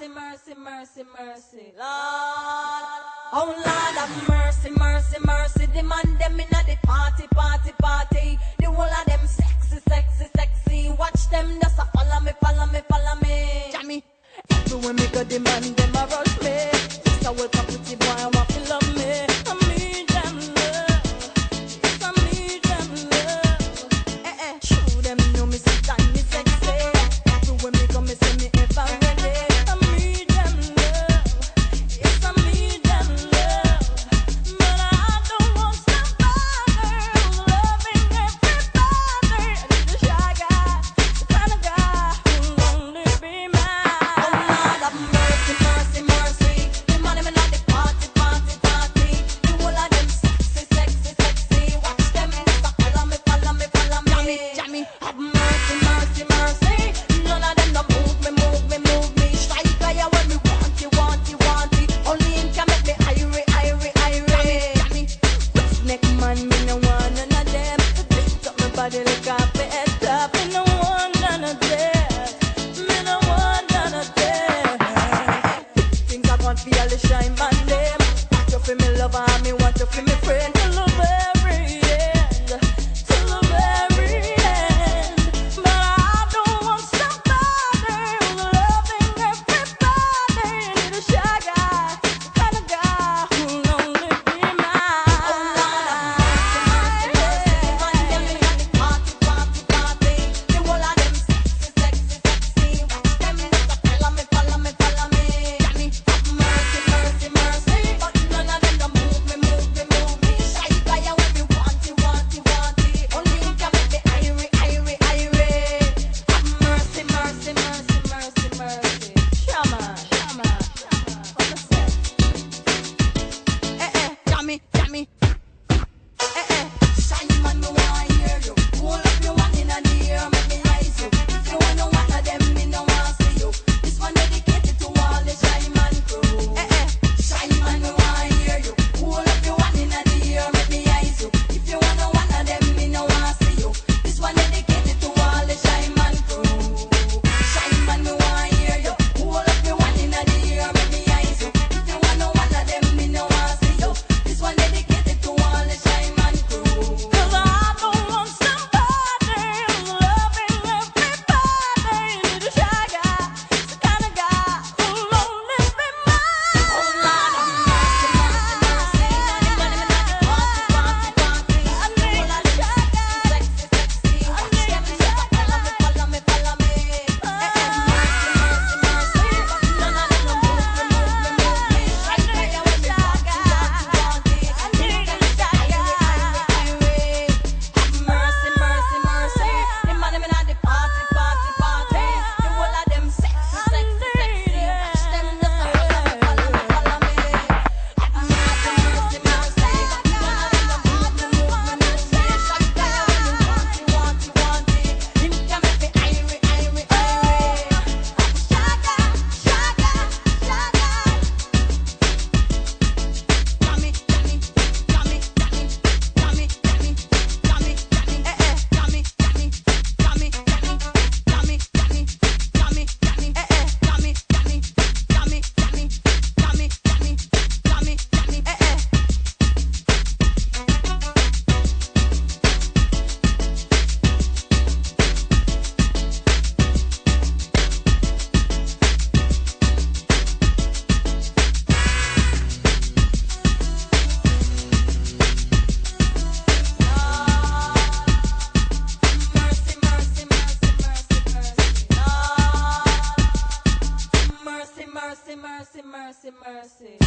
mercy, mercy, mercy, mercy, Lord. Oh Lord have mercy, mercy, mercy. The man them inna the party, party, party. The whole of them sexy, sexy, sexy. Watch them just a follow me, follow me, follow me. Jammy, everywhere me go, the man them a rush me. Just a welcome pretty boy, I want to love me. I need them love, yes I need them love. Show them know me sit and me sexy. Everywhere me go, me say me ever ready. I need them love, yes I need them love. But I don't want somebody who's loving everybody. I need a shy guy, the kind of guy who'll only be mine. Oh Lord have mercy, mercy, mercy. The man them inna the party, party, party. The whole of them sexy, sexy, sexy. Watch them just a follow me, follow me, follow me. Jammy, have mercy, mercy, mercy. None of them don't move me, move me, move me. Strike fire when me want you, want you, want it. Only him can make me irie, irie, irie. Jammy, what's neck man? Me no want none of them. Lift up my body like a bed top. Me no want none of them. Me no want none of them. Things I want for all the shine man them. Want you for me lover, and me want you for me friend. Till the very end, till the very end. But I don't want somebody who's loving everybody. Need a shy guy, the kind of guy who'll only be mine. Oh Lord have mercy, mercy, mercy. The man them inna the party, party, party. The whole of them sexy, sexy, sexy. Watch them just a follow me, follow me, follow me. Jammy, have mercy, mercy, mercy. But none of them don't move me, move me, move me. Shy fire when me want you, want you, want it. Only him can make me irie, irie, irie. Have mercy, mercy, mercy, mercy, mercy. Shama, shama, shama. What you say? Jammy, jammy. Shine man, me want hear you. Hold up your one inna the air, make me rise you. If you want one of them, me no want see you. This one dedicated to all the shine man crew. Shine man, me want hear you. Hold up your one inna the air, make me rise you. If you want one of them, me no want see you. This one dedicated to all the shine man crew. Shine man, me want hear you. Hold up your one inna the air, make me rise you. If you want one of them, me no want see you. This one dedicated to all the shine man crew. 'Cause I don't want somebody who's loving everybody. Need a shy guy, the kind of guy who'll only be mine. Oh Lord have mercy, mercy, mercy. The man them inna the party, party, party. I need a shy guy, sexy, sexy. Watch them just a follow me, follow me, follow me. Mercy, mercy, mercy. None of them don't move me, move me, move me. Strike fire when me want you, want you, want it. I need a shy guy, irie. Have mercy, mercy, mercy. The man them inna the party, party, party. The whole of them sexy, sexy, sexy. Watch them just a follow me, follow me, follow me. Have mercy, mercy, mercy. None of them don't move me, move me, move me. Strike fire when me want you, want you, want it. Him can make me irie, irie, irie. Shy guy, shy guy, shy guy. Jammy, jammy, jammy, jammy, jammy, jammy, jammy, jammy, jammy, jammy, jammy, jammy, jammy, jammy, jammy, jammy, jammy, jammy, jammy, mercy, mercy, mercy, mercy, mercy, mercy.